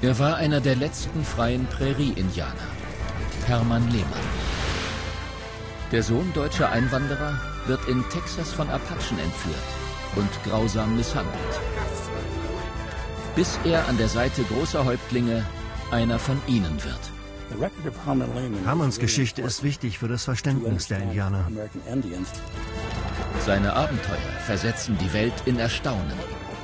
Er war einer der letzten freien Prärie-Indianer, Hermann Lehmann. Der Sohn deutscher Einwanderer wird in Texas von Apachen entführt und grausam misshandelt, bis er an der Seite großer Häuptlinge einer von ihnen wird. Hermanns Geschichte ist wichtig für das Verständnis der Indianer. Seine Abenteuer versetzen die Welt in Erstaunen.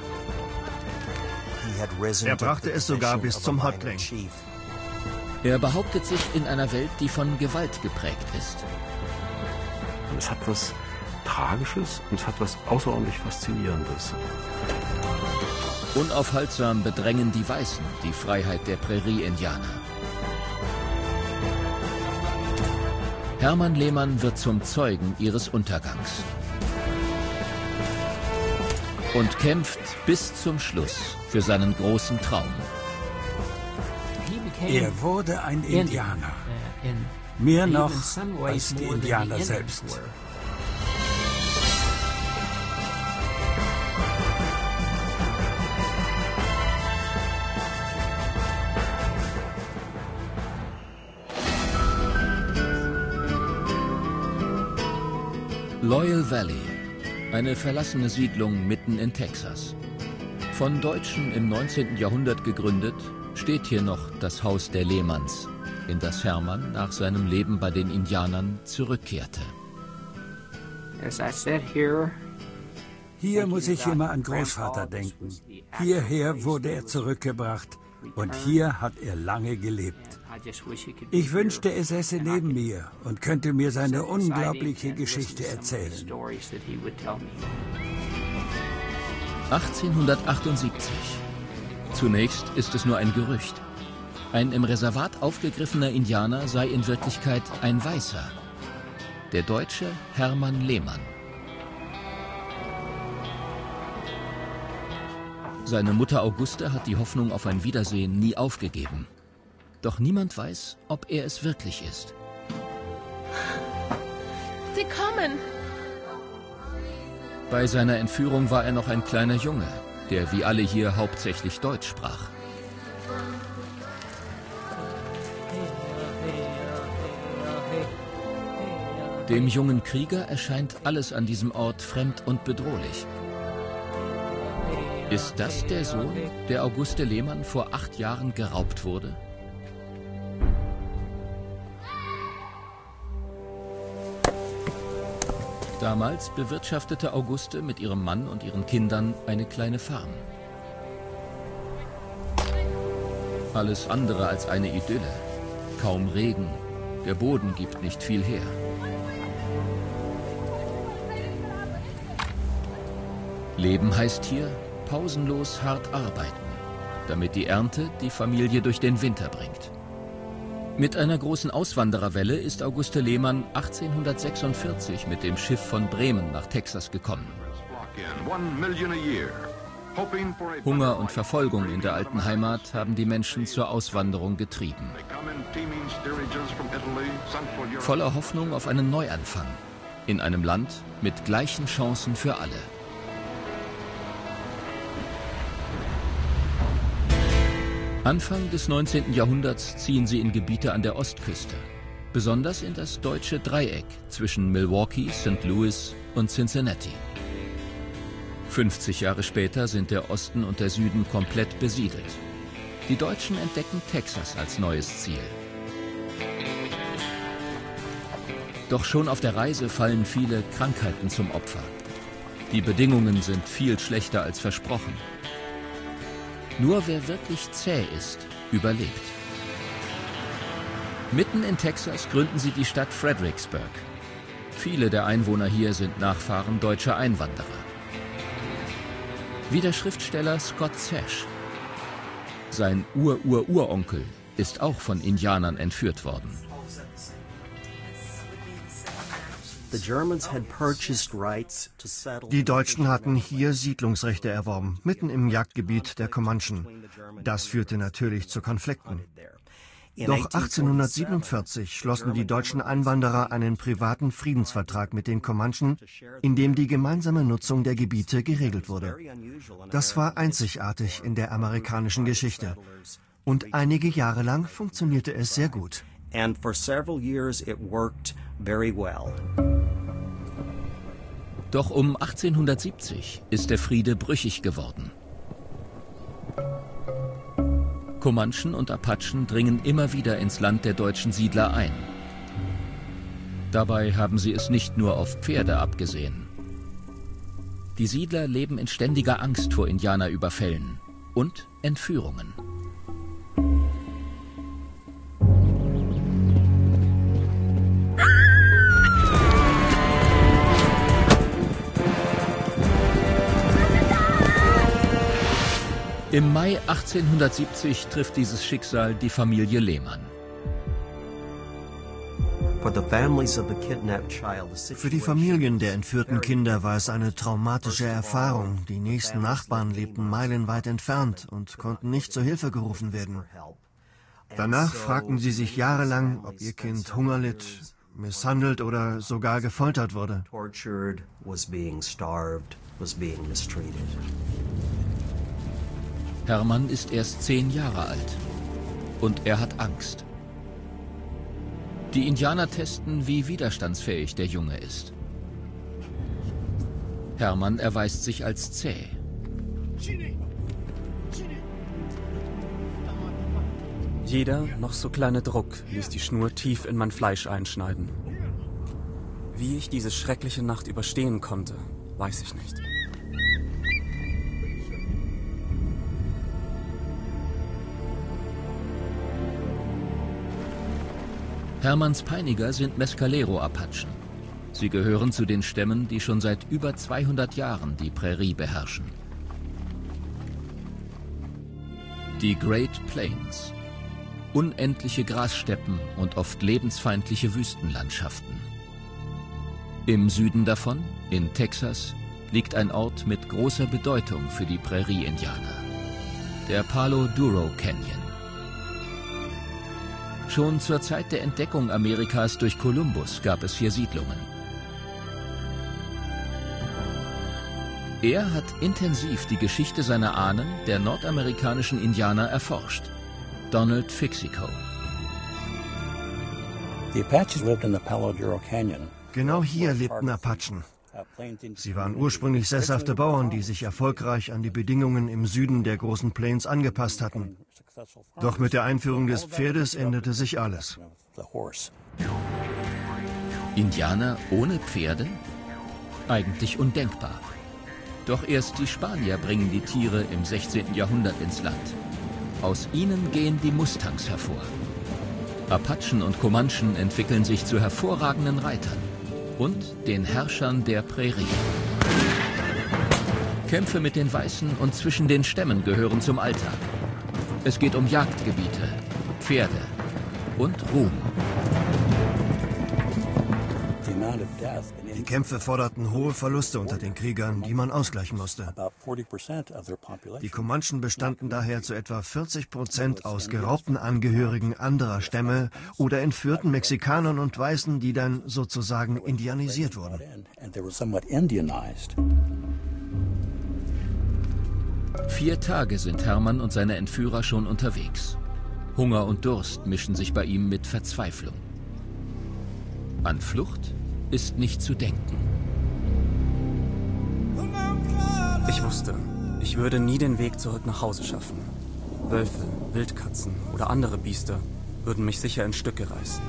Er brachte es sogar bis zum Häuptling. Er behauptet sich in einer Welt, die von Gewalt geprägt ist. Es hat was Tragisches und es hat was außerordentlich Faszinierendes. Unaufhaltsam bedrängen die Weißen die Freiheit der Prärie-Indianer. Hermann Lehmann wird zum Zeugen ihres Untergangs und kämpft bis zum Schluss für seinen großen Traum. Er wurde ein Indianer, mehr noch als die Indianer selbst. Loyal Valley, eine verlassene Siedlung mitten in Texas. Von Deutschen im 19. Jahrhundert gegründet, steht hier noch das Haus der Lehmanns, in das Hermann nach seinem Leben bei den Indianern zurückkehrte. Hier muss ich immer an Großvater denken. Hierher wurde er zurückgebracht und hier hat er lange gelebt. Ich wünschte, er säße neben mir und könnte mir seine unglaubliche Geschichte erzählen. 1878. Zunächst ist es nur ein Gerücht. Ein im Reservat aufgegriffener Indianer sei in Wirklichkeit ein Weißer. Der Deutsche Hermann Lehmann. Seine Mutter Auguste hat die Hoffnung auf ein Wiedersehen nie aufgegeben. Doch niemand weiß, ob er es wirklich ist. Sie kommen! Bei seiner Entführung war er noch ein kleiner Junge, der wie alle hier hauptsächlich Deutsch sprach. Dem jungen Krieger erscheint alles an diesem Ort fremd und bedrohlich. Ist das der Sohn, der Auguste Lehmann vor 8 Jahren geraubt wurde? Damals bewirtschaftete Auguste mit ihrem Mann und ihren Kindern eine kleine Farm. Alles andere als eine Idylle. Kaum Regen, der Boden gibt nicht viel her. Leben heißt hier pausenlos hart arbeiten, damit die Ernte die Familie durch den Winter bringt. Mit einer großen Auswandererwelle ist Auguste Lehmann 1846 mit dem Schiff von Bremen nach Texas gekommen. Hunger und Verfolgung in der alten Heimat haben die Menschen zur Auswanderung getrieben. Voller Hoffnung auf einen Neuanfang in einem Land mit gleichen Chancen für alle. Anfang des 19. Jahrhunderts ziehen sie in Gebiete an der Ostküste, besonders in das deutsche Dreieck zwischen Milwaukee, St. Louis und Cincinnati. 50 Jahre später sind der Osten und der Süden komplett besiedelt. Die Deutschen entdecken Texas als neues Ziel. Doch schon auf der Reise fallen viele Krankheiten zum Opfer. Die Bedingungen sind viel schlechter als versprochen. Nur wer wirklich zäh ist, überlebt. Mitten in Texas gründen sie die Stadt Fredericksburg. Viele der Einwohner hier sind Nachfahren deutscher Einwanderer. Wie der Schriftsteller Scott Sash. Sein Ur-Ur-Uronkel ist auch von Indianern entführt worden. Die Deutschen hatten hier Siedlungsrechte erworben, mitten im Jagdgebiet der Comanchen. Das führte natürlich zu Konflikten. Doch 1847 schlossen die deutschen Einwanderer einen privaten Friedensvertrag mit den Comanchen, in dem die gemeinsame Nutzung der Gebiete geregelt wurde. Das war einzigartig in der amerikanischen Geschichte. Und einige Jahre lang funktionierte es sehr gut. Doch um 1870 ist der Friede brüchig geworden. Comanchen und Apachen dringen immer wieder ins Land der deutschen Siedler ein. Dabei haben sie es nicht nur auf Pferde abgesehen. Die Siedler leben in ständiger Angst vor Indianerüberfällen und Entführungen. Im Mai 1870 trifft dieses Schicksal die Familie Lehmann. Für die Familien der entführten Kinder war es eine traumatische Erfahrung. Die nächsten Nachbarn lebten meilenweit entfernt und konnten nicht zur Hilfe gerufen werden. Danach fragten sie sich jahrelang, ob ihr Kind Hunger litt, misshandelt oder sogar gefoltert wurde. Hermann ist erst 10 Jahre alt und er hat Angst. Die Indianer testen, wie widerstandsfähig der Junge ist. Hermann erweist sich als zäh. Jeder noch so kleine Druck ließ die Schnur tief in mein Fleisch einschneiden. Wie ich diese schreckliche Nacht überstehen konnte, weiß ich nicht. Hermanns Peiniger sind Mescalero-Apachen. Sie gehören zu den Stämmen, die schon seit über 200 Jahren die Prärie beherrschen. Die Great Plains. Unendliche Grassteppen und oft lebensfeindliche Wüstenlandschaften. Im Süden davon, in Texas, liegt ein Ort mit großer Bedeutung für die Prärie-Indianer. Der Palo Duro Canyon. Schon zur Zeit der Entdeckung Amerikas durch Kolumbus gab es hier Siedlungen. Er hat intensiv die Geschichte seiner Ahnen, der nordamerikanischen Indianer, erforscht. Donald Fixico. The Apaches lived in the Palo Duro Canyon. Genau hier lebten Apachen. Sie waren ursprünglich sesshafte Bauern, die sich erfolgreich an die Bedingungen im Süden der großen Plains angepasst hatten. Doch mit der Einführung des Pferdes änderte sich alles. Indianer ohne Pferde? Eigentlich undenkbar. Doch erst die Spanier bringen die Tiere im 16. Jahrhundert ins Land. Aus ihnen gehen die Mustangs hervor. Apachen und Comanchen entwickeln sich zu hervorragenden Reitern und den Herrschern der Prärie. Kämpfe mit den Weißen und zwischen den Stämmen gehören zum Alltag. Es geht um Jagdgebiete, Pferde und Ruhm. Die Kämpfe forderten hohe Verluste unter den Kriegern, die man ausgleichen musste. Die Comanchen bestanden daher zu etwa 40% aus geraubten Angehörigen anderer Stämme oder entführten Mexikanern und Weißen, die dann sozusagen indianisiert wurden. 4 Tage sind Hermann und seine Entführer schon unterwegs. Hunger und Durst mischen sich bei ihm mit Verzweiflung. An Flucht ist nicht zu denken. Ich wusste, ich würde nie den Weg zurück nach Hause schaffen. Wölfe, Wildkatzen oder andere Biester würden mich sicher in Stücke reißen.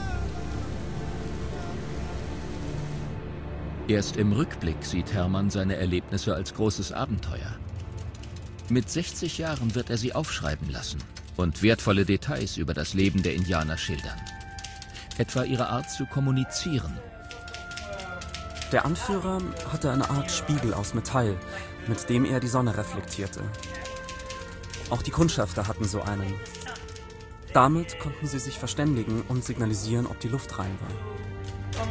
Erst im Rückblick sieht Hermann seine Erlebnisse als großes Abenteuer. Mit 60 Jahren wird er sie aufschreiben lassen und wertvolle Details über das Leben der Indianer schildern. Etwa ihre Art zu kommunizieren. Der Anführer hatte eine Art Spiegel aus Metall, mit dem er die Sonne reflektierte. Auch die Kundschafter hatten so einen. Damit konnten sie sich verständigen und signalisieren, ob die Luft rein war.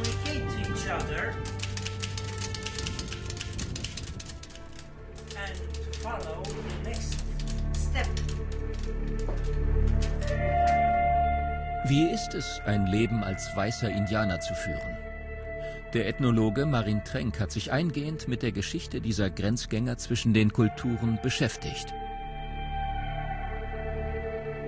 Wie ist es, ein Leben als weißer Indianer zu führen? Der Ethnologe Marin Trenk hat sich eingehend mit der Geschichte dieser Grenzgänger zwischen den Kulturen beschäftigt.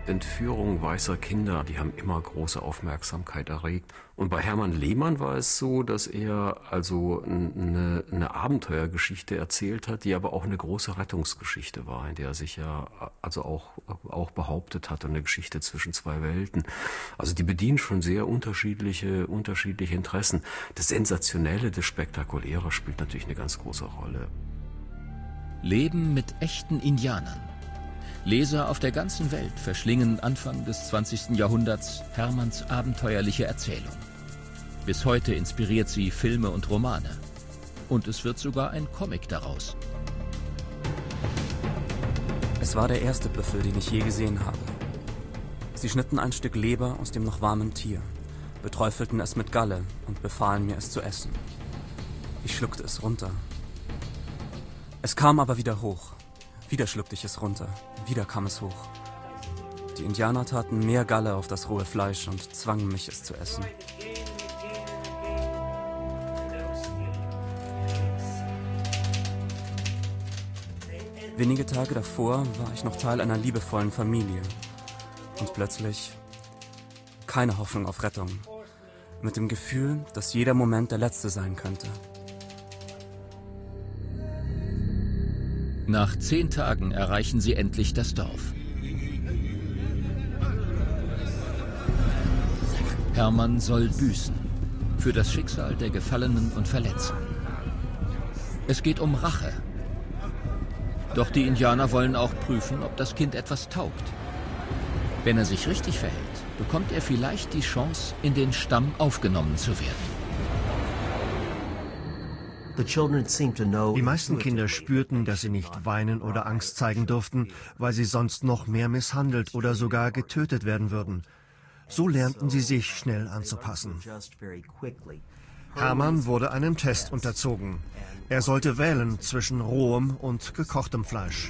Entführungen weißer Kinder, die haben immer große Aufmerksamkeit erregt. Und bei Hermann Lehmann war es so, dass er also eine Abenteuergeschichte erzählt hat, die aber auch eine große Rettungsgeschichte war, in der er sich ja also auch behauptet hat, eine Geschichte zwischen zwei Welten. Also die bedienen schon sehr unterschiedliche Interessen. Das Sensationelle, das Spektakuläre spielt natürlich eine ganz große Rolle. Leben mit echten Indianern. Leser auf der ganzen Welt verschlingen Anfang des 20. Jahrhunderts Hermanns abenteuerliche Erzählung. Bis heute inspiriert sie Filme und Romane. Und es wird sogar ein Comic daraus. Es war der erste Büffel, den ich je gesehen habe. Sie schnitten ein Stück Leber aus dem noch warmen Tier, beträufelten es mit Galle und befahlen mir, es zu essen. Ich schluckte es runter. Es kam aber wieder hoch. Wieder schluckte ich es runter. Wieder kam es hoch. Die Indianer taten mehr Galle auf das rohe Fleisch und zwangen mich, es zu essen. Wenige Tage davor war ich noch Teil einer liebevollen Familie. Und plötzlich keine Hoffnung auf Rettung. Mit dem Gefühl, dass jeder Moment der letzte sein könnte. Nach 10 Tagen erreichen sie endlich das Dorf. Hermann soll büßen für das Schicksal der Gefallenen und Verletzten. Es geht um Rache. Doch die Indianer wollen auch prüfen, ob das Kind etwas taugt. Wenn er sich richtig verhält, bekommt er vielleicht die Chance, in den Stamm aufgenommen zu werden. Die meisten Kinder spürten, dass sie nicht weinen oder Angst zeigen durften, weil sie sonst noch mehr misshandelt oder sogar getötet werden würden. So lernten sie sich schnell anzupassen. Hermann wurde einem Test unterzogen. Er sollte wählen zwischen rohem und gekochtem Fleisch.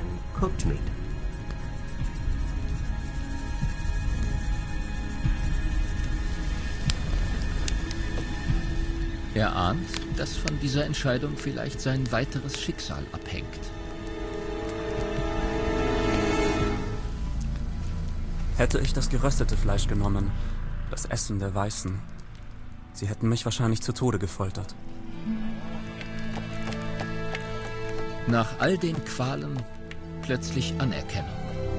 Er ahnt, dass von dieser Entscheidung vielleicht sein weiteres Schicksal abhängt. Hätte ich das geröstete Fleisch genommen, das Essen der Weißen, sie hätten mich wahrscheinlich zu Tode gefoltert. Nach all den Qualen plötzlich Anerkennung.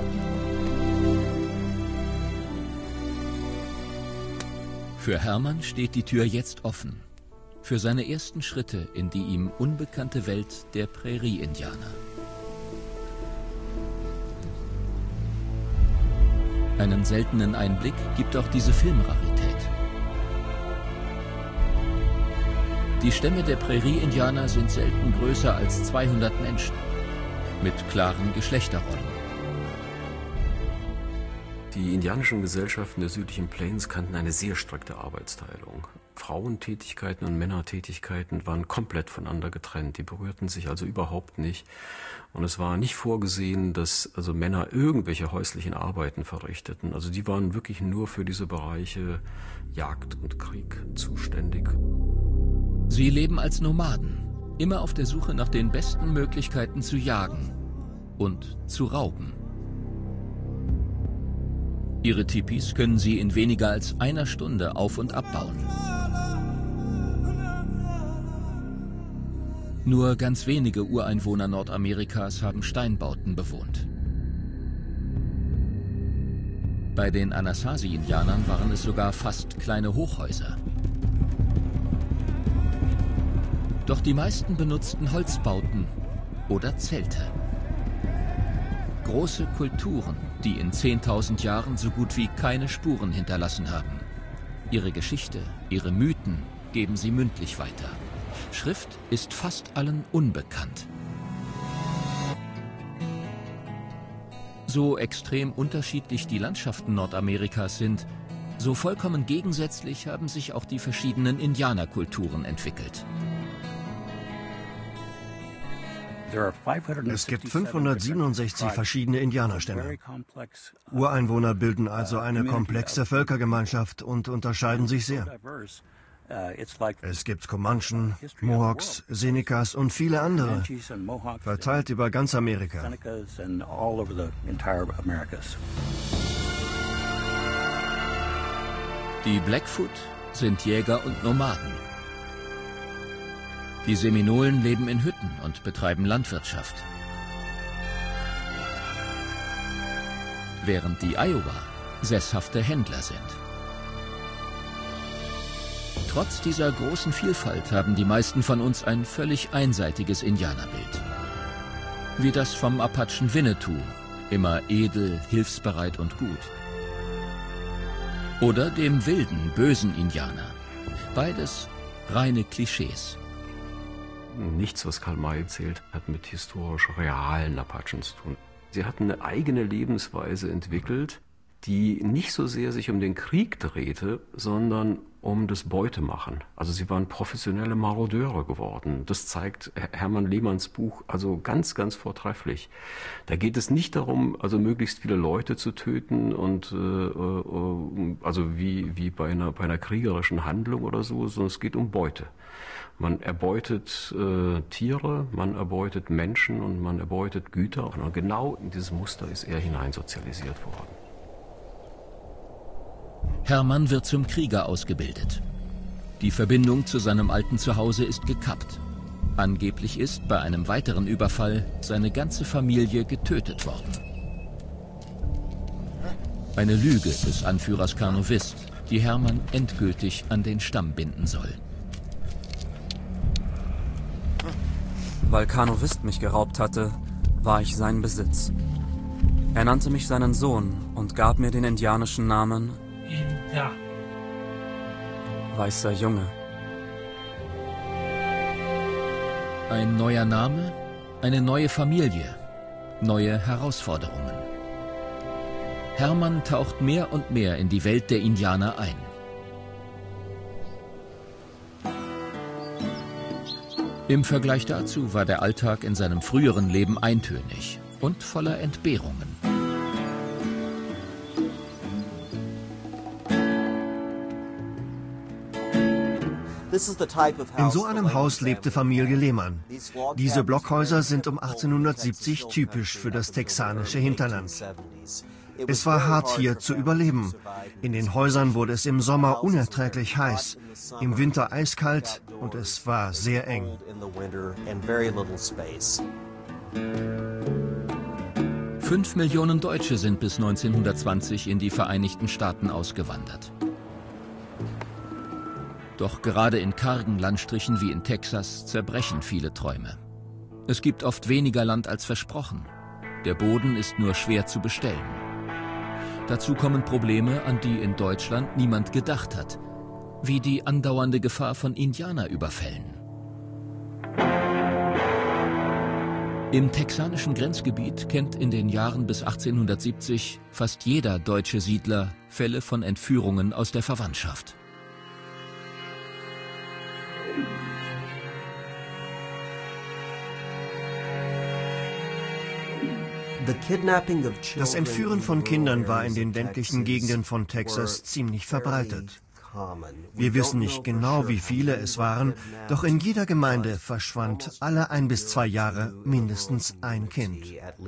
Für Hermann steht die Tür jetzt offen. Für seine ersten Schritte in die ihm unbekannte Welt der Prärie-Indianer. Einen seltenen Einblick gibt auch diese Filmrarität. Die Stämme der Prärie-Indianer sind selten größer als 200 Menschen, mit klaren Geschlechterrollen. Die indianischen Gesellschaften der südlichen Plains kannten eine sehr strikte Arbeitsteilung. Frauentätigkeiten und Männertätigkeiten waren komplett voneinander getrennt. Die berührten sich also überhaupt nicht. Und es war nicht vorgesehen, dass also Männer irgendwelche häuslichen Arbeiten verrichteten. Also die waren wirklich nur für diese Bereiche Jagd und Krieg zuständig. Sie leben als Nomaden, immer auf der Suche nach den besten Möglichkeiten zu jagen und zu rauben. Ihre Tipis können sie in weniger als einer Stunde auf- und abbauen. Nur ganz wenige Ureinwohner Nordamerikas haben Steinbauten bewohnt. Bei den Anasazi-Indianern waren es sogar fast kleine Hochhäuser. Doch die meisten benutzten Holzbauten oder Zelte. Große Kulturen, die in 10.000 Jahren so gut wie keine Spuren hinterlassen haben. Ihre Geschichte, ihre Mythen geben sie mündlich weiter. Schrift ist fast allen unbekannt. So extrem unterschiedlich die Landschaften Nordamerikas sind, so vollkommen gegensätzlich haben sich auch die verschiedenen Indianerkulturen entwickelt. Es gibt 567 verschiedene Indianerstämme. Ureinwohner bilden also eine komplexe Völkergemeinschaft und unterscheiden sich sehr. Es gibt Comanchen, Mohawks, Senecas und viele andere, verteilt über ganz Amerika. Die Blackfoot sind Jäger und Nomaden. Die Seminolen leben in Hütten und betreiben Landwirtschaft. Während die Iowa sesshafte Händler sind. Trotz dieser großen Vielfalt haben die meisten von uns ein völlig einseitiges Indianerbild. Wie das vom Apachen Winnetou, immer edel, hilfsbereit und gut. Oder dem wilden, bösen Indianer. Beides reine Klischees. Nichts, was Karl May erzählt, hat mit historisch realen Apachen zu tun. Sie hatten eine eigene Lebensweise entwickelt, die nicht so sehr sich um den Krieg drehte, sondern um das Beutemachen. Also sie waren professionelle Marodeure geworden. Das zeigt Hermann Lehmanns Buch also ganz, ganz vortrefflich. Da geht es nicht darum, also möglichst viele Leute zu töten und also wie bei einer kriegerischen Handlung oder so, sondern es geht um Beute. Man erbeutet Tiere, man erbeutet Menschen und man erbeutet Güter. Und genau in dieses Muster ist er hineinsozialisiert worden. Hermann wird zum Krieger ausgebildet. Die Verbindung zu seinem alten Zuhause ist gekappt. Angeblich ist bei einem weiteren Überfall seine ganze Familie getötet worden. Eine Lüge des Anführers Carnot Wist, die Hermann endgültig an den Stamm binden soll. Weil Carnot Wist mich geraubt hatte, war ich sein Besitz. Er nannte mich seinen Sohn und gab mir den indianischen Namen Weißer Junge. Ein neuer Name, eine neue Familie, neue Herausforderungen. Hermann taucht mehr und mehr in die Welt der Indianer ein. Im Vergleich dazu war der Alltag in seinem früheren Leben eintönig und voller Entbehrungen. In so einem Haus lebte Familie Lehmann. Diese Blockhäuser sind um 1870 typisch für das texanische Hinterland. Es war hart hier zu überleben. In den Häusern wurde es im Sommer unerträglich heiß, im Winter eiskalt und es war sehr eng. 5 Millionen Deutsche sind bis 1920 in die Vereinigten Staaten ausgewandert. Doch gerade in kargen Landstrichen wie in Texas zerbrechen viele Träume. Es gibt oft weniger Land als versprochen. Der Boden ist nur schwer zu bestellen. Dazu kommen Probleme, an die in Deutschland niemand gedacht hat, wie die andauernde Gefahr von Indianerüberfällen. Im texanischen Grenzgebiet kennt in den Jahren bis 1870 fast jeder deutsche Siedler Fälle von Entführungen aus der Verwandtschaft. Das Entführen von Kindern war in den ländlichen Gegenden von Texas ziemlich verbreitet. Wir wissen nicht genau, wie viele es waren, doch in jeder Gemeinde verschwand alle 1 bis 2 Jahre mindestens ein Kind.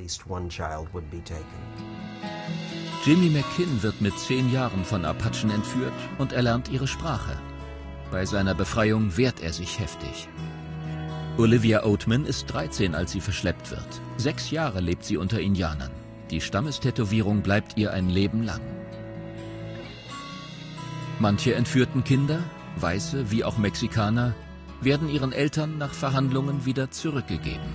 Jimmy McKinn wird mit 10 Jahren von Apachen entführt und erlernt ihre Sprache. Bei seiner Befreiung wehrt er sich heftig. Olivia Oatman ist 13, als sie verschleppt wird. 6 Jahre lebt sie unter Indianern. Die Stammestätowierung bleibt ihr ein Leben lang. Manche entführten Kinder, Weiße wie auch Mexikaner, werden ihren Eltern nach Verhandlungen wieder zurückgegeben.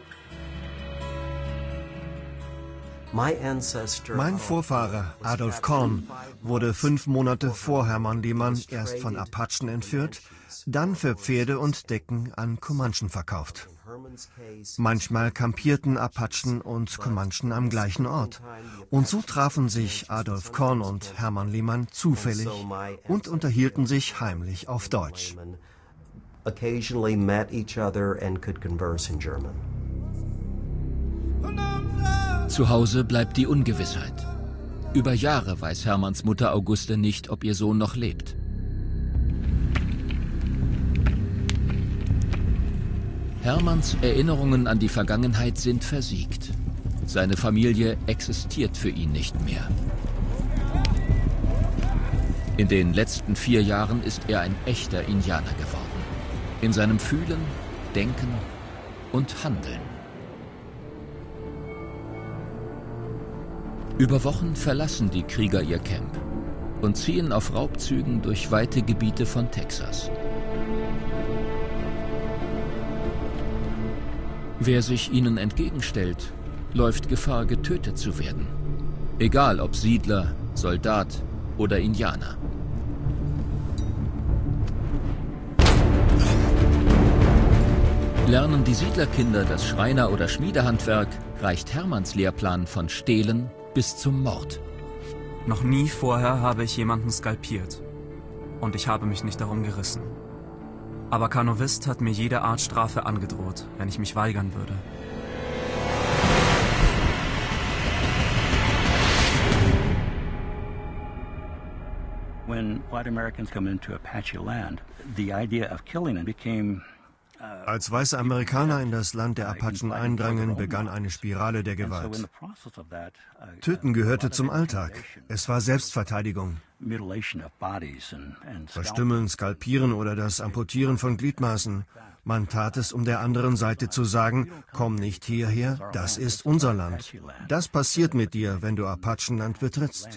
Mein Vorfahre, Adolf Korn, wurde 5 Monate vor Hermann Lehmann erst von Apachen entführt, dann für Pferde und Decken an Comanchen verkauft. Manchmal kampierten Apachen und Comanchen am gleichen Ort. Und so trafen sich Adolf Korn und Hermann Lehmann zufällig und unterhielten sich heimlich auf Deutsch. Zu Hause bleibt die Ungewissheit. Über Jahre weiß Hermanns Mutter Auguste nicht, ob ihr Sohn noch lebt. Hermanns Erinnerungen an die Vergangenheit sind versiegt. Seine Familie existiert für ihn nicht mehr. In den letzten 4 Jahren ist er ein echter Indianer geworden. In seinem Fühlen, Denken und Handeln. Über Wochen verlassen die Krieger ihr Camp und ziehen auf Raubzügen durch weite Gebiete von Texas. Wer sich ihnen entgegenstellt, läuft Gefahr, getötet zu werden. Egal ob Siedler, Soldat oder Indianer. Lernen die Siedlerkinder das Schreiner- oder Schmiedehandwerk, reicht Hermanns Lehrplan von Stehlen bis zum Mord. Noch nie vorher habe ich jemanden skalpiert. Und ich habe mich nicht darum gerissen. Aber Carnovist hat mir jede Art Strafe angedroht, wenn ich mich weigern würde. When white Americans come into Apache land, the idea of killing them became Als weiße Amerikaner in das Land der Apachen eindrangen, begann eine Spirale der Gewalt. Töten gehörte zum Alltag. Es war Selbstverteidigung. Verstümmeln, Skalpieren oder das Amputieren von Gliedmaßen. Man tat es, um der anderen Seite zu sagen, komm nicht hierher, das ist unser Land. Das passiert mit dir, wenn du Apachenland betrittst.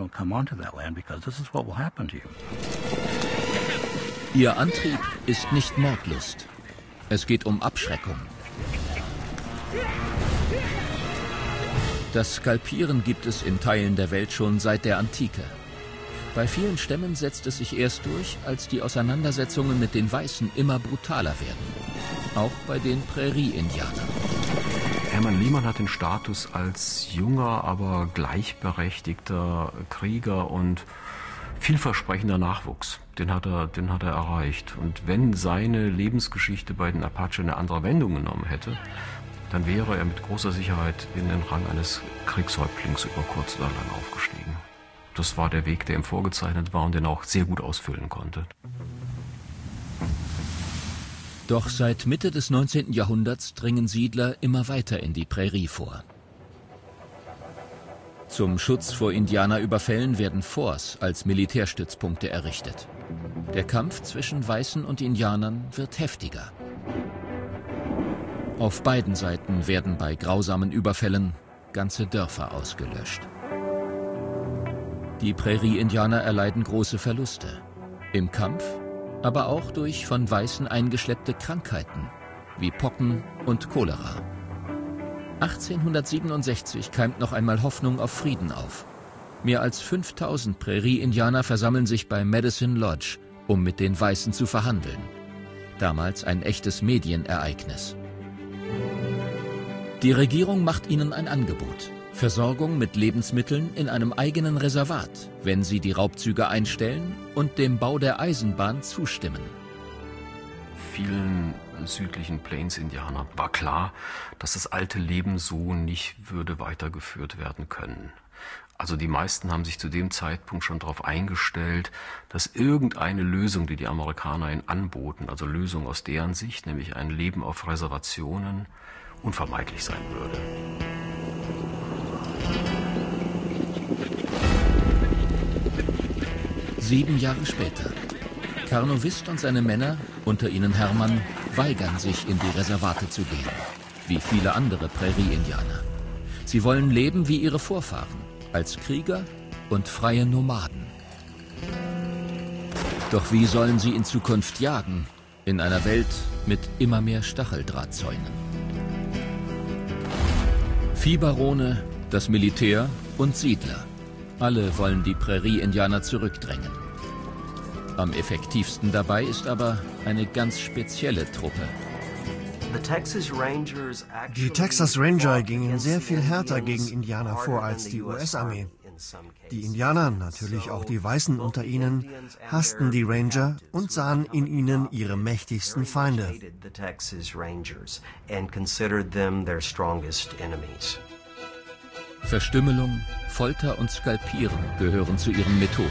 Ihr Antrieb ist nicht Mordlust. Es geht um Abschreckung. Das Skalpieren gibt es in Teilen der Welt schon seit der Antike. Bei vielen Stämmen setzt es sich erst durch, als die Auseinandersetzungen mit den Weißen immer brutaler werden. Auch bei den Prärie-Indianern. Hermann Lehmann hat den Status als junger, aber gleichberechtigter Krieger und vielversprechender Nachwuchs. Den hat er erreicht. Und wenn seine Lebensgeschichte bei den Apache eine andere Wendung genommen hätte, dann wäre er mit großer Sicherheit in den Rang eines Kriegshäuptlings über kurz oder lang aufgestiegen. Das war der Weg, der ihm vorgezeichnet war und den er auch sehr gut ausfüllen konnte. Doch seit Mitte des 19. Jahrhunderts dringen Siedler immer weiter in die Prärie vor. Zum Schutz vor Indianerüberfällen werden Forts als Militärstützpunkte errichtet. Der Kampf zwischen Weißen und Indianern wird heftiger. Auf beiden Seiten werden bei grausamen Überfällen ganze Dörfer ausgelöscht. Die Prärie-Indianer erleiden große Verluste. Im Kampf, aber auch durch von Weißen eingeschleppte Krankheiten wie Pocken und Cholera. 1867 keimt noch einmal Hoffnung auf Frieden auf. Mehr als 5000 Prärie-Indianer versammeln sich bei Medicine Lodge, um mit den Weißen zu verhandeln. Damals ein echtes Medienereignis. Die Regierung macht ihnen ein Angebot. Versorgung mit Lebensmitteln in einem eigenen Reservat, wenn sie die Raubzüge einstellen und dem Bau der Eisenbahn zustimmen. Vielen südlichen Plains-Indianern war klar, dass das alte Leben so nicht würde weitergeführt werden können. Also die meisten haben sich zu dem Zeitpunkt schon darauf eingestellt, dass irgendeine Lösung, die die Amerikaner ihnen anboten, also Lösung aus deren Sicht, nämlich ein Leben auf Reservationen, unvermeidlich sein würde. Sieben Jahre später. Carnovist und seine Männer, unter ihnen Hermann, weigern sich, in die Reservate zu gehen, wie viele andere Prärie-Indianer. Sie wollen leben wie ihre Vorfahren, als Krieger und freie Nomaden. Doch wie sollen sie in Zukunft jagen, in einer Welt mit immer mehr Stacheldrahtzäunen? Viehbarone, das Militär und Siedler. Alle wollen die Prärie-Indianer zurückdrängen. Am effektivsten dabei ist aber eine ganz spezielle Truppe. Die Texas Ranger gingen sehr viel härter gegen Indianer vor als die US-Armee. Die Indianer, natürlich auch die Weißen unter ihnen, hassten die Ranger und sahen in ihnen ihre mächtigsten Feinde. Verstümmelung, Folter und Skalpieren gehören zu ihren Methoden.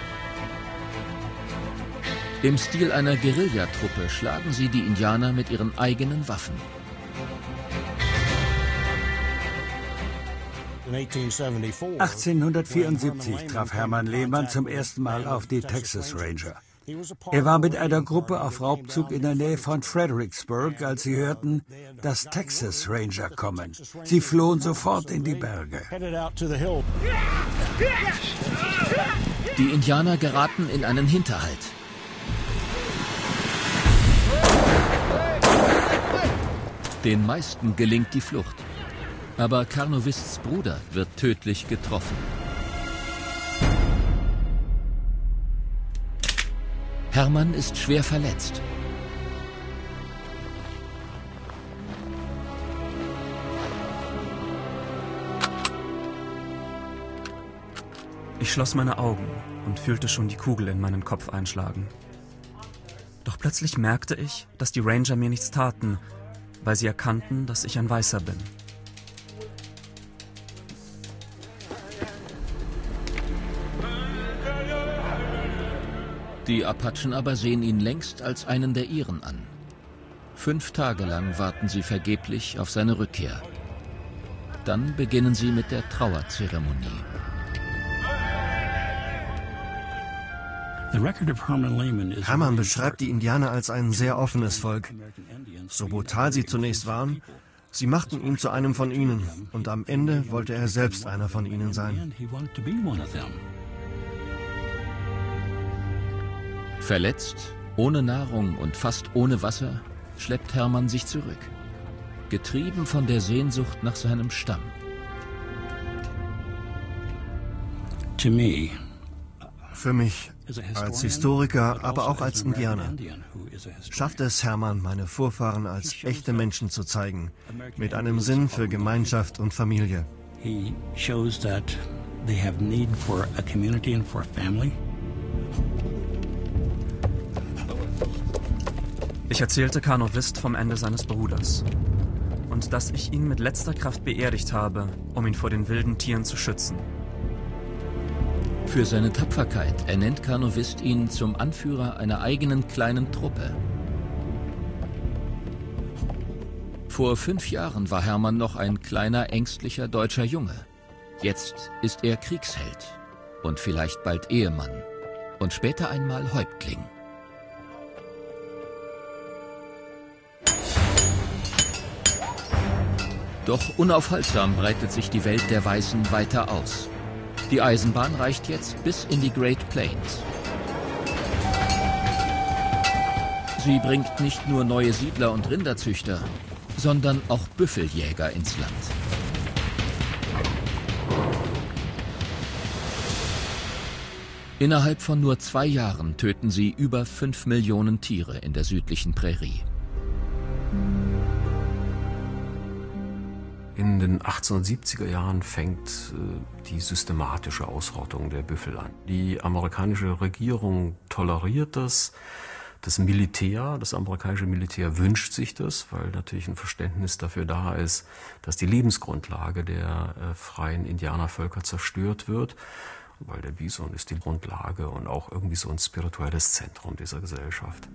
Im Stil einer Guerillatruppe schlagen sie die Indianer mit ihren eigenen Waffen. 1874 traf Hermann Lehmann zum ersten Mal auf die Texas Ranger. Er war mit einer Gruppe auf Raubzug in der Nähe von Fredericksburg, als sie hörten, dass Texas Ranger kommen. Sie flohen sofort in die Berge. Die Indianer geraten in einen Hinterhalt. Den meisten gelingt die Flucht. Aber Carnovists Bruder wird tödlich getroffen. Hermann ist schwer verletzt. Ich schloss meine Augen und fühlte schon die Kugel in meinen Kopf einschlagen. Doch plötzlich merkte ich, dass die Ranger mir nichts taten, weil sie erkannten, dass ich ein Weißer bin. Die Apachen aber sehen ihn längst als einen der ihren an. 5 Tage lang warten sie vergeblich auf seine Rückkehr. Dann beginnen sie mit der Trauerzeremonie. Hermann beschreibt die Indianer als ein sehr offenes Volk. So brutal sie zunächst waren, sie machten ihn zu einem von ihnen. Und am Ende wollte er selbst einer von ihnen sein. Verletzt, ohne Nahrung und fast ohne Wasser, schleppt Hermann sich zurück. Getrieben von der Sehnsucht nach seinem Stamm. Für mich, als Historiker, aber auch als Indianer, schafft es Hermann, meine Vorfahren als echte Menschen zu zeigen, mit einem Sinn für Gemeinschaft und Familie. He shows that they have need for a community and for a family. Ich erzählte Carnovist vom Ende seines Bruders und dass ich ihn mit letzter Kraft beerdigt habe, um ihn vor den wilden Tieren zu schützen. Für seine Tapferkeit ernennt Carnovist ihn zum Anführer einer eigenen kleinen Truppe. Vor 5 Jahren war Hermann noch ein kleiner, ängstlicher deutscher Junge. Jetzt ist er Kriegsheld und vielleicht bald Ehemann und später einmal Häuptling. Doch unaufhaltsam breitet sich die Welt der Weißen weiter aus. Die Eisenbahn reicht jetzt bis in die Great Plains. Sie bringt nicht nur neue Siedler und Rinderzüchter, sondern auch Büffeljäger ins Land. Innerhalb von nur 2 Jahren töten sie über 5 Millionen Tiere in der südlichen Prärie. In den 1870er Jahren fängt die systematische Ausrottung der Büffel an. Die amerikanische Regierung toleriert das. Das Militär, das amerikanische Militär wünscht sich das, weil natürlich ein Verständnis dafür da ist, dass die Lebensgrundlage der freien Indianervölker zerstört wird. Weil der Bison ist die Grundlage und auch irgendwie so ein spirituelles Zentrum dieser Gesellschaft.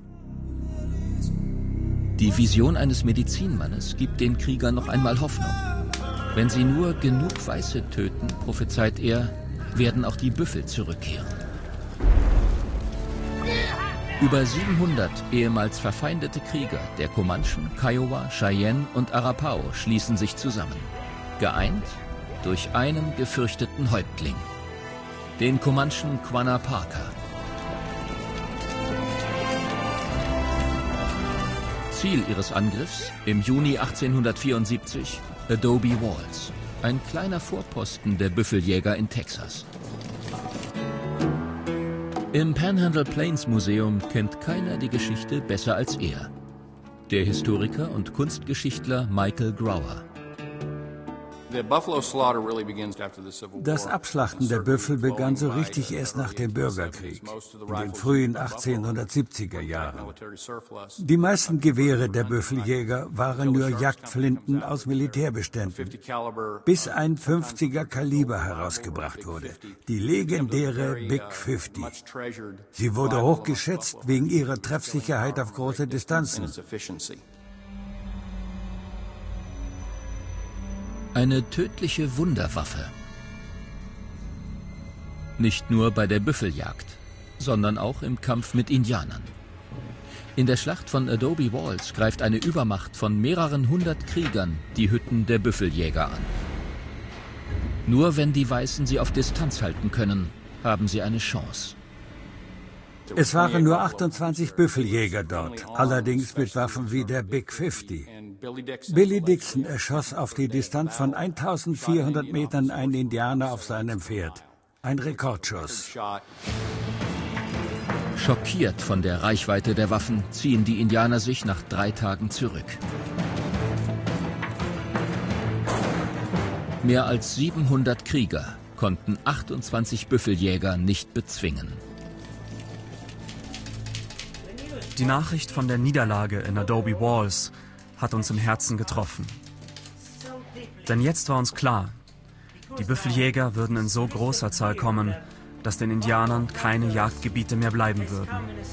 Die Vision eines Medizinmannes gibt den Kriegern noch einmal Hoffnung. Wenn sie nur genug Weiße töten, prophezeit er, werden auch die Büffel zurückkehren. Über 700 ehemals verfeindete Krieger der Comanchen, Kiowa, Cheyenne und Arapaho schließen sich zusammen. Geeint durch einen gefürchteten Häuptling, den Comanchen Quanah Parker. Ziel ihres Angriffs im Juni 1874 Adobe Walls, ein kleiner Vorposten der Büffeljäger in Texas. Im Panhandle Plains Museum kennt keiner die Geschichte besser als er. Der Historiker und Kunstgeschichtler Michael Grower. Das Abschlachten der Büffel begann so richtig erst nach dem Bürgerkrieg, in den frühen 1870er Jahren. Die meisten Gewehre der Büffeljäger waren nur Jagdflinten aus Militärbeständen, bis ein 50er Kaliber herausgebracht wurde, die legendäre Big 50. Sie wurde hochgeschätzt wegen ihrer Treffsicherheit auf große Distanzen. Eine tödliche Wunderwaffe. Nicht nur bei der Büffeljagd, sondern auch im Kampf mit Indianern. In der Schlacht von Adobe Walls greift eine Übermacht von mehreren hundert Kriegern die Hütten der Büffeljäger an. Nur wenn die Weißen sie auf Distanz halten können, haben sie eine Chance. Es waren nur 28 Büffeljäger dort, allerdings mit Waffen wie der Big 50. Billy Dixon erschoss auf die Distanz von 1400 Metern einen Indianer auf seinem Pferd. Ein Rekordschuss. Schockiert von der Reichweite der Waffen ziehen die Indianer sich nach 3 Tagen zurück. Mehr als 700 Krieger konnten 28 Büffeljäger nicht bezwingen. Die Nachricht von der Niederlage in Adobe Walls hat uns im Herzen getroffen. Denn jetzt war uns klar, die Büffeljäger würden in so großer Zahl kommen, dass den Indianern keine Jagdgebiete mehr bleiben würden.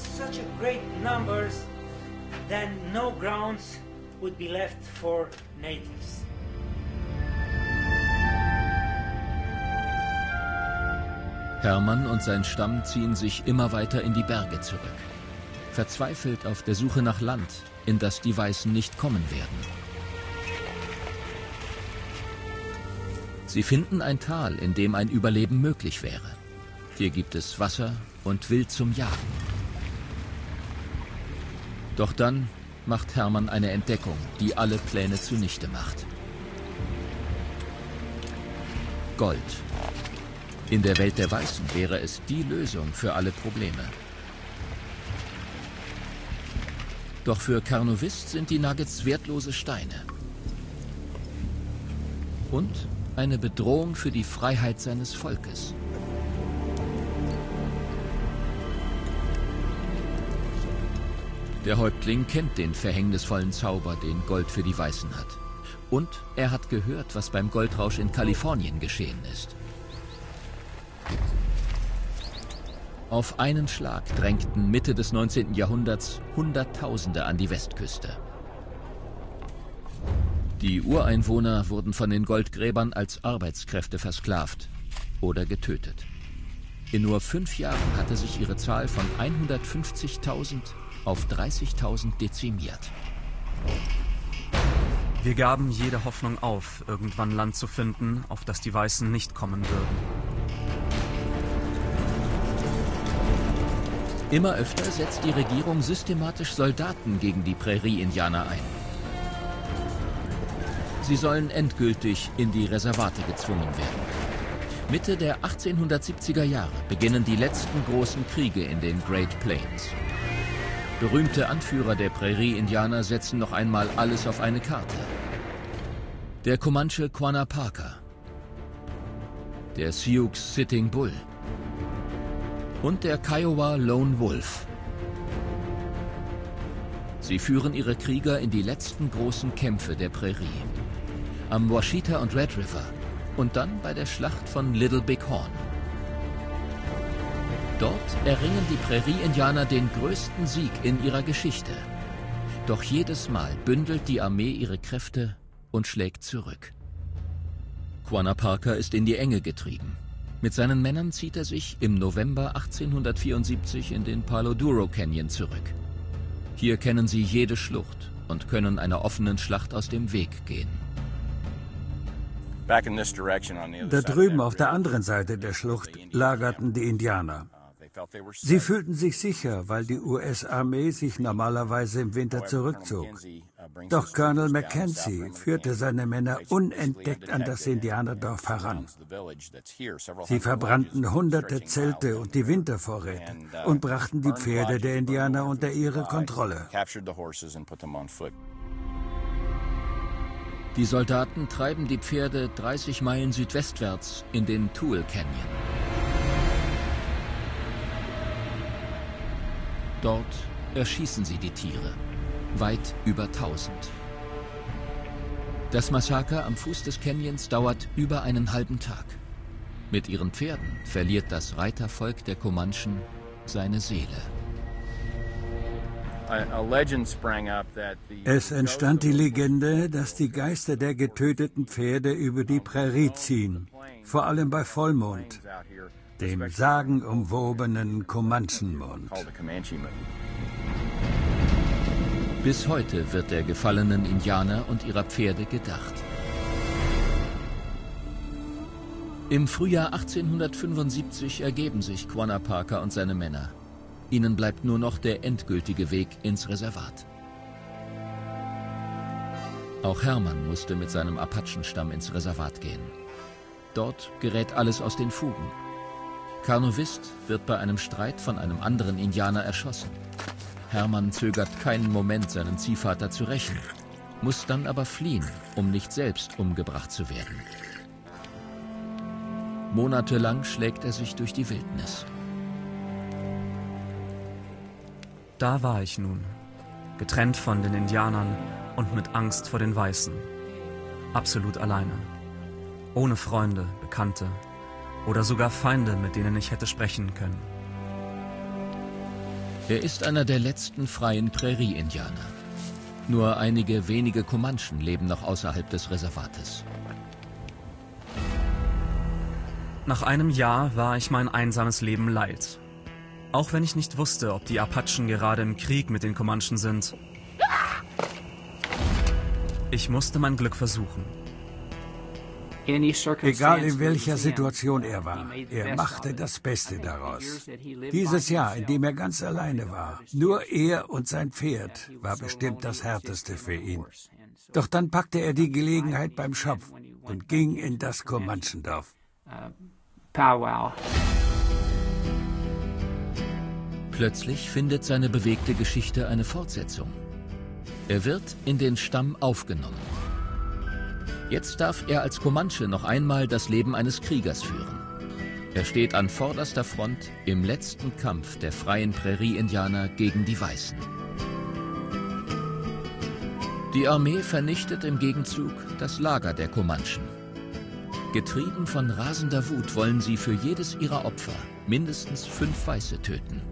Hermann und sein Stamm ziehen sich immer weiter in die Berge zurück, verzweifelt auf der Suche nach Land, in das die Weißen nicht kommen werden. Sie finden ein Tal, in dem ein Überleben möglich wäre. Hier gibt es Wasser und Wild zum Jagen. Doch dann macht Hermann eine Entdeckung, die alle Pläne zunichte macht. Gold. In der Welt der Weißen wäre es die Lösung für alle Probleme. Doch für Carnovist sind die Nuggets wertlose Steine. Und eine Bedrohung für die Freiheit seines Volkes. Der Häuptling kennt den verhängnisvollen Zauber, den Gold für die Weißen hat. Und er hat gehört, was beim Goldrausch in Kalifornien geschehen ist. Auf einen Schlag drängten Mitte des 19. Jahrhunderts Hunderttausende an die Westküste. Die Ureinwohner wurden von den Goldgräbern als Arbeitskräfte versklavt oder getötet. In nur 5 Jahren hatte sich ihre Zahl von 150.000 auf 30.000 dezimiert. Wir gaben jede Hoffnung auf, irgendwann Land zu finden, auf das die Weißen nicht kommen würden. Immer öfter setzt die Regierung systematisch Soldaten gegen die Prärie-Indianer ein. Sie sollen endgültig in die Reservate gezwungen werden. Mitte der 1870er Jahre beginnen die letzten großen Kriege in den Great Plains. Berühmte Anführer der Prärie-Indianer setzen noch einmal alles auf eine Karte. Der Comanche Quanah Parker, der Sioux Sitting Bull und der Kiowa Lone Wolf. Sie führen ihre Krieger in die letzten großen Kämpfe der Prärie. Am Washita und Red River und dann bei der Schlacht von Little Big Horn. Dort erringen die Prärie-Indianer den größten Sieg in ihrer Geschichte. Doch jedes Mal bündelt die Armee ihre Kräfte und schlägt zurück. Quanah Parker ist in die Enge getrieben. Mit seinen Männern zieht er sich im November 1874 in den Palo Duro Canyon zurück. Hier kennen sie jede Schlucht und können einer offenen Schlacht aus dem Weg gehen. Da drüben auf der anderen Seite der Schlucht lagerten die Indianer. Sie fühlten sich sicher, weil die US-Armee sich normalerweise im Winter zurückzog. Doch Colonel Mackenzie führte seine Männer unentdeckt an das Indianerdorf heran. Sie verbrannten hunderte Zelte und die Wintervorräte und brachten die Pferde der Indianer unter ihre Kontrolle. Die Soldaten treiben die Pferde 30 Meilen südwestwärts in den Tooele Canyon. Dort erschießen sie die Tiere, weit über 1000. Das Massaker am Fuß des Canyons dauert über einen halben Tag. Mit ihren Pferden verliert das Reitervolk der Comanchen seine Seele. Es entstand die Legende, dass die Geister der getöteten Pferde über die Prärie ziehen, vor allem bei Vollmond, dem sagenumwobenen Comanchen-Mond. Bis heute wird der gefallenen Indianer und ihrer Pferde gedacht. Im Frühjahr 1875 ergeben sich Quanah Parker und seine Männer. Ihnen bleibt nur noch der endgültige Weg ins Reservat. Auch Hermann musste mit seinem Apachenstamm ins Reservat gehen. Dort gerät alles aus den Fugen. Carnovist wird bei einem Streit von einem anderen Indianer erschossen. Hermann zögert keinen Moment, seinen Ziehvater zu rächen, muss dann aber fliehen, um nicht selbst umgebracht zu werden. Monatelang schlägt er sich durch die Wildnis. Da war ich nun, getrennt von den Indianern und mit Angst vor den Weißen. Absolut alleine. Ohne Freunde, Bekannte oder sogar Feinde, mit denen ich hätte sprechen können. Er ist einer der letzten freien Prärie-Indianer. Nur einige wenige Comanchen leben noch außerhalb des Reservates. Nach einem Jahr war ich mein einsames Leben leid. Auch wenn ich nicht wusste, ob die Apachen gerade im Krieg mit den Comanchen sind. Ich musste mein Glück versuchen. Egal in welcher Situation er war, er machte das Beste daraus. Dieses Jahr, in dem er ganz alleine war, nur er und sein Pferd, war bestimmt das Härteste für ihn. Doch dann packte er die Gelegenheit beim Schopf und ging in das Comanchendorf. Plötzlich findet seine bewegte Geschichte eine Fortsetzung. Er wird in den Stamm aufgenommen. Jetzt darf er als Comanche noch einmal das Leben eines Kriegers führen. Er steht an vorderster Front im letzten Kampf der freien Prärie-Indianer gegen die Weißen. Die Armee vernichtet im Gegenzug das Lager der Comanchen. Getrieben von rasender Wut wollen sie für jedes ihrer Opfer mindestens 5 Weiße töten.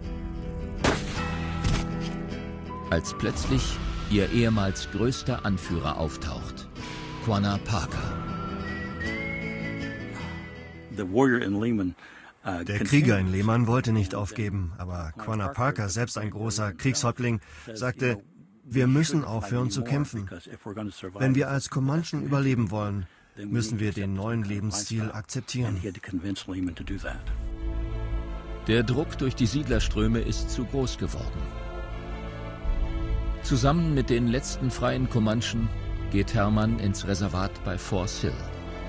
Als plötzlich ihr ehemals größter Anführer auftaucht, Quanah Parker. Der Krieger in Lehman wollte nicht aufgeben, aber Quanah Parker, selbst ein großer Kriegshäuptling, sagte, wir müssen aufhören zu kämpfen. Wenn wir als Comanchen überleben wollen, müssen wir den neuen Lebensstil akzeptieren. Der Druck durch die Siedlerströme ist zu groß geworden. Zusammen mit den letzten freien Comanchen geht Hermann ins Reservat bei Force Hill.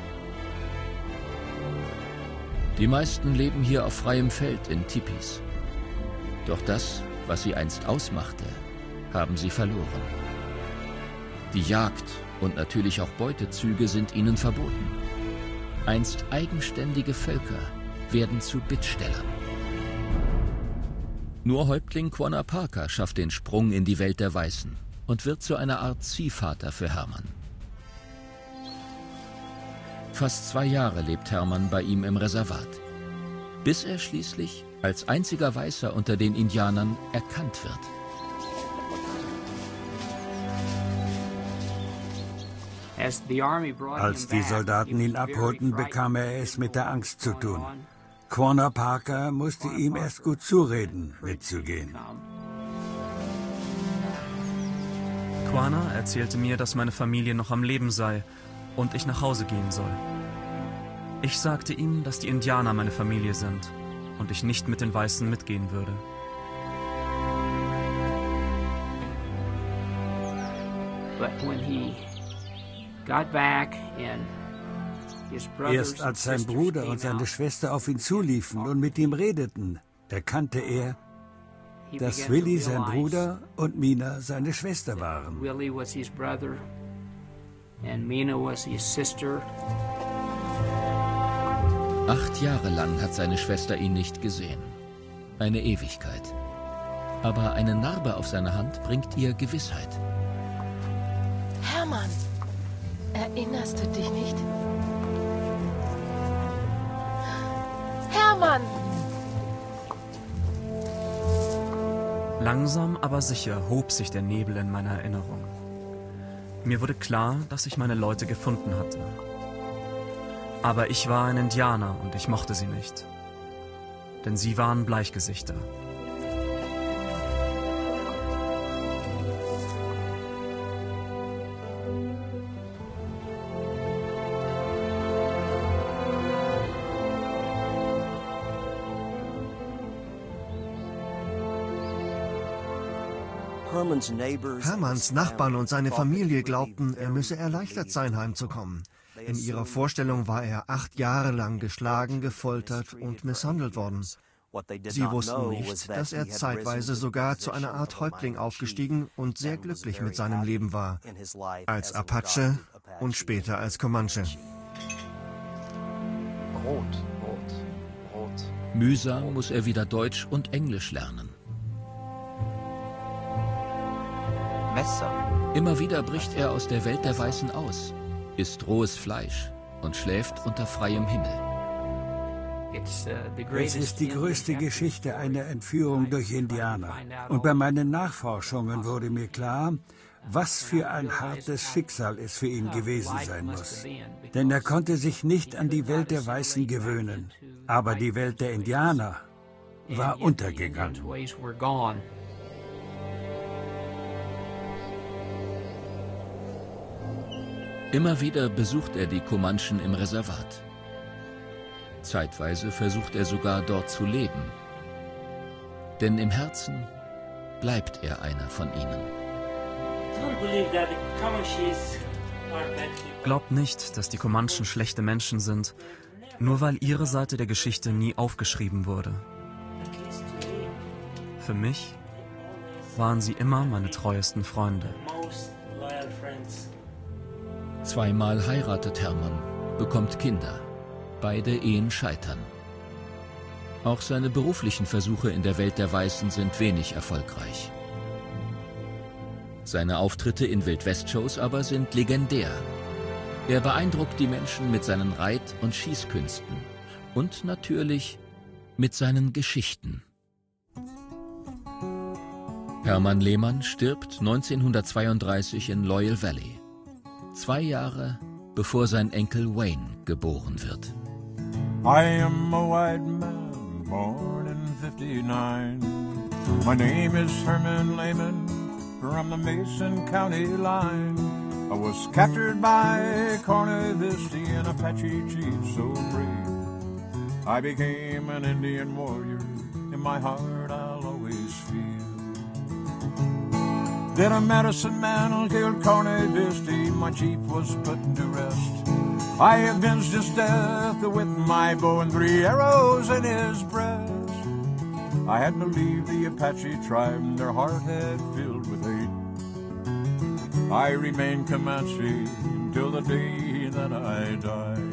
Die meisten leben hier auf freiem Feld in Tipis. Doch das, was sie einst ausmachte, haben sie verloren. Die Jagd und natürlich auch Beutezüge sind ihnen verboten. Einst eigenständige Völker werden zu Bittstellern. Nur Häuptling Quanah Parker schafft den Sprung in die Welt der Weißen und wird zu einer Art Ziehvater für Hermann. Fast 2 Jahre lebt Hermann bei ihm im Reservat, bis er schließlich als einziger Weißer unter den Indianern erkannt wird. Als die Soldaten ihn abholten, bekam er es mit der Angst zu tun. Quanah Parker musste ihm erst gut zureden, mitzugehen. Quanah erzählte mir, dass meine Familie noch am Leben sei und ich nach Hause gehen soll. Ich sagte ihm, dass die Indianer meine Familie sind und ich nicht mit den Weißen mitgehen würde. Erst als sein Bruder und seine Schwester auf ihn zuliefen und mit ihm redeten, erkannte er, dass Willie sein Bruder und Mina seine Schwester waren. Willie was his brother and Mina was his sister. 8 Jahre lang hat seine Schwester ihn nicht gesehen. Eine Ewigkeit. Aber eine Narbe auf seiner Hand bringt ihr Gewissheit. Hermann, erinnerst du dich nicht? Hermann! Langsam, aber sicher hob sich der Nebel in meiner Erinnerung. Mir wurde klar, dass ich meine Leute gefunden hatte. Aber ich war ein Indianer und ich mochte sie nicht. Denn sie waren Bleichgesichter. Hermans Nachbarn und seine Familie glaubten, er müsse erleichtert sein, heimzukommen. In ihrer Vorstellung war er 8 Jahre lang geschlagen, gefoltert und misshandelt worden. Sie wussten nicht, dass er zeitweise sogar zu einer Art Häuptling aufgestiegen und sehr glücklich mit seinem Leben war, als Apache und später als Comanche. Mühsam muss er wieder Deutsch und Englisch lernen. Immer wieder bricht er aus der Welt der Weißen aus, isst rohes Fleisch und schläft unter freiem Himmel. Es ist die größte Geschichte einer Entführung durch Indianer. Und bei meinen Nachforschungen wurde mir klar, was für ein hartes Schicksal es für ihn gewesen sein muss. Denn er konnte sich nicht an die Welt der Weißen gewöhnen. Aber die Welt der Indianer war untergegangen. Immer wieder besucht er die Comanchen im Reservat. Zeitweise versucht er sogar dort zu leben. Denn im Herzen bleibt er einer von ihnen. Glaubt nicht, dass die Comanchen schlechte Menschen sind, nur weil ihre Seite der Geschichte nie aufgeschrieben wurde. Für mich waren sie immer meine treuesten Freunde. 2-mal heiratet Herman, bekommt Kinder. Beide Ehen scheitern. Auch seine beruflichen Versuche in der Welt der Weißen sind wenig erfolgreich. Seine Auftritte in Wildwest-Shows aber sind legendär. Er beeindruckt die Menschen mit seinen Reit- und Schießkünsten und natürlich mit seinen Geschichten. Herman Lehmann stirbt 1932 in Loyal Valley. 2 Jahre, bevor sein Enkel Wayne geboren wird. I am a white man, born in 59. My name is Herman Lehman, from the Mason County line. I was captured by Cornelisti, an Apache chief so brave. I became an Indian warrior, in my heart I'll always feel. Then a medicine man killed Cornelisti, my chief was put to rest. I avenged his death with my bow and 3 arrows in his breast. I had to leave the Apache tribe, their heart had filled with hate. I remained Comanche till the day that I died.